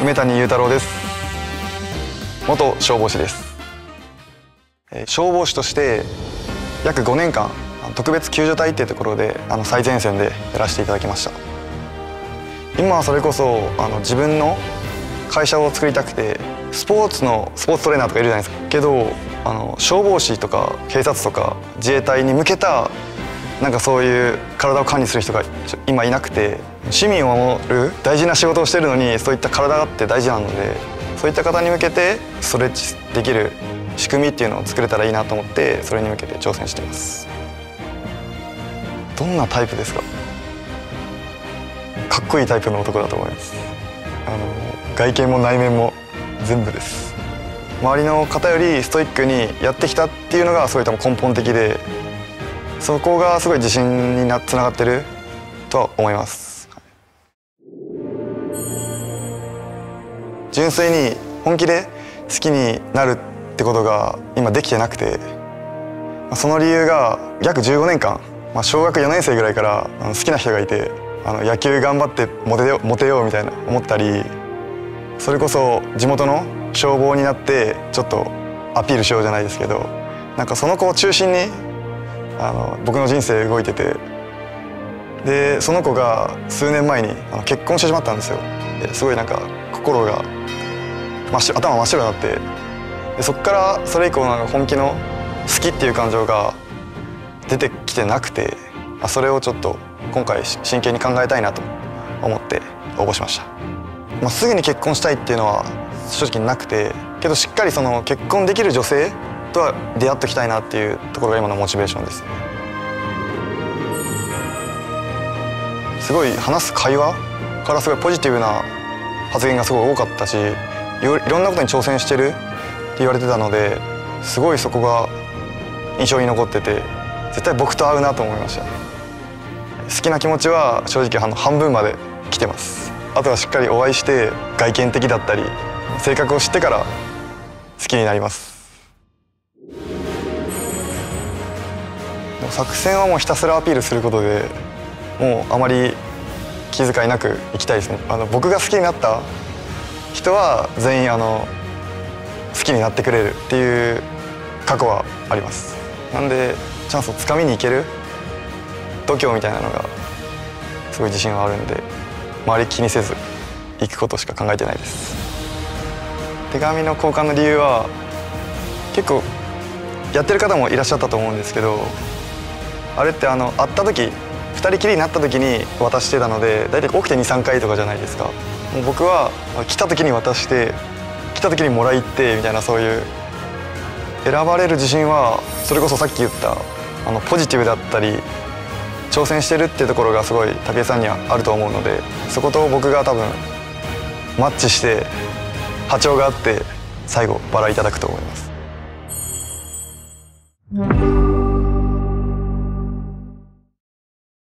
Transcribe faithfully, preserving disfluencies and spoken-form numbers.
梅谷裕太郎です。元消防士です。消防士として約ごねんかん特別救助隊っていうところであの最前線でやらせていただきました。今はそれこそあの自分の会社を作りたくてスポーツのスポーツトレーナーとかいるじゃないですか。けどあの消防士とか警察とか自衛隊に向けたなんかそういう体を管理する人が今いなくて、市民を守る大事な仕事をしているのにそういった体って大事なので、そういった方に向けてストレッチできる仕組みっていうのを作れたらいいなと思って、それに向けて挑戦しています。どんなタイプですか？かっこいいタイプの男だと思います。あの外見も内面も全部です。周りの方よりストイックにやってきたっていうのがすごい多分根本的で、そこがすごい自信になつながってるとは思います。純粋に本気で好きになるってことが今できてなくて、その理由が約じゅうごねんかん、まあ、小学よねん生ぐらいから好きな人がいて、あの野球頑張ってモテようモテようみたいな思ったり、それこそ地元の消防になってちょっとアピールしようじゃないですけど、なんかその子を中心にあの僕の人生動いてて、でその子が数年前にあの結婚してしまったんですよ。ですごいなんか心が真っ白、頭真っ白になって、でそこからそれ以降なんか本気の好きっていう感情が出てきてなくて、あそれをちょっと今回真剣に考えたいなと思って応募しました。まあ、すぐに結婚したいっていうのは正直なくて、けどしっかりその結婚できる女性とは出会っておきたいなっていうところが今のモチベーションです。すごい話す会話からすごいポジティブな発言がすごい多かったし、いろんなことに挑戦してるって言われてたので、すごいそこが印象に残ってて、絶対僕と合うなと思いました。好きな気持ちは正直あの半分まで来てます。あとはしっかりお会いして外見的だったり性格を知ってから好きになります。作戦はもうひたすらアピールすることで、もうあまり気遣いなくいきたいですね。あの僕が好きになった人は全員あの好きになってくれるっていう過去はあります。なんでチャンスをつかみにいける度胸みたいなのがすごい自信はあるんで、周り気にせず行くことしか考えてないです。手紙の交換の理由は結構やってる方もいらっしゃったと思うんですけど、あれってあの会った時ふたりきりになった時に渡してたので、大体起きてにさんかいとかじゃないですか。もう僕は来た時に渡して来た時にもらいってみたいな、そういう選ばれる自信はそれこそさっき言ったあのポジティブだったり挑戦してるっていうところがすごい武井さんにはあると思うので、そこと僕が多分マッチして波長があって最後バラいただくと思います。